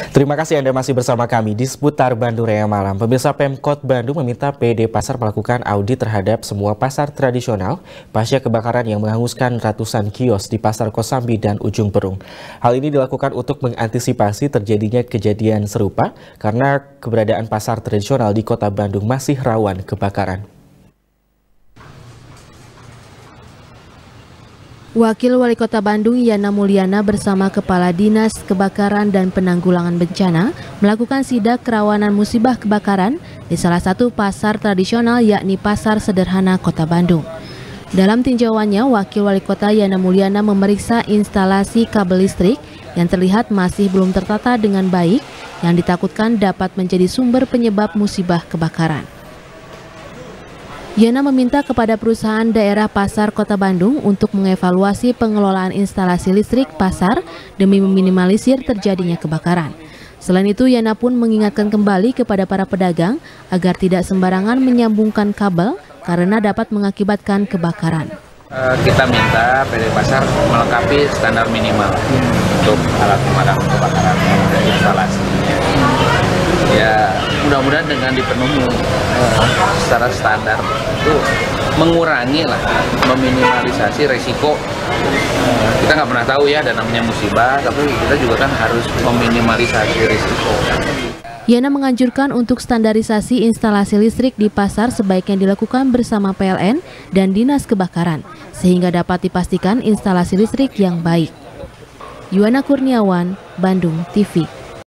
Terima kasih Anda masih bersama kami di seputar Bandung Raya Malam. Pemirsa, Pemkot Bandung meminta PD Pasar melakukan audit terhadap semua pasar tradisional pasca kebakaran yang menghanguskan ratusan kios di Pasar Kosambi dan Ujung Berung. Hal ini dilakukan untuk mengantisipasi terjadinya kejadian serupa karena keberadaan pasar tradisional di Kota Bandung masih rawan kebakaran. Wakil Wali Kota Bandung Yana Mulyana bersama Kepala Dinas Kebakaran dan Penanggulangan Bencana melakukan sidak kerawanan musibah kebakaran di salah satu pasar tradisional yakni Pasar Sederhana Kota Bandung. Dalam tinjauannya, Wakil Wali Kota Yana Mulyana memeriksa instalasi kabel listrik yang terlihat masih belum tertata dengan baik yang ditakutkan dapat menjadi sumber penyebab musibah kebakaran. Yana meminta kepada perusahaan daerah pasar Kota Bandung untuk mengevaluasi pengelolaan instalasi listrik pasar demi meminimalisir terjadinya kebakaran. Selain itu, Yana pun mengingatkan kembali kepada para pedagang agar tidak sembarangan menyambungkan kabel karena dapat mengakibatkan kebakaran. Kita minta PD Pasar melengkapi standar minimal untuk alat pemadam kebakaran dan instalasinya. Ya, mudah-mudahan dengan dipenuhi secara standar itu mengurangi lah, meminimalisasi resiko. Kita nggak pernah tahu ya ada namanya musibah, tapi kita juga kan harus meminimalisasi resiko. Yana menganjurkan untuk standarisasi instalasi listrik di pasar sebaiknya dilakukan bersama PLN dan Dinas Kebakaran, sehingga dapat dipastikan instalasi listrik yang baik. Yuwana Kurniawan, Bandung TV.